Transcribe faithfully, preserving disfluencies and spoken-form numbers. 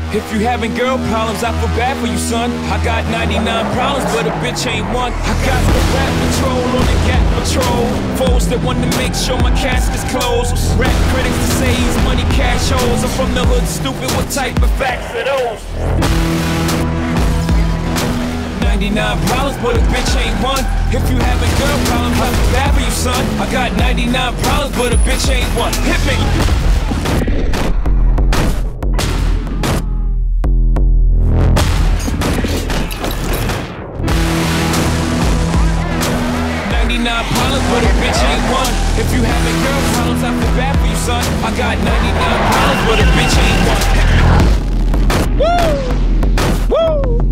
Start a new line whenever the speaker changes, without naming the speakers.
If you having girl problems, I feel bad for you, son. I got ninety-nine problems, but a bitch ain't one. I got the rap patrol on the Gap patrol. Foes that want to make sure my casket's closed. Rap critics to say he's money cash holes. I'm from the hood, stupid, what type of facts are those? ninety-nine problems, but a bitch ain't one. If you having girl problems, I feel bad for you, son. I got ninety-nine problems, but a bitch ain't one. Hit me! ninety-nine problems, but a bitch ain't one. If you having girl problems, I feel bad for you, son. I got ninety-nine problems, but a bitch ain't one. Woo! Woo!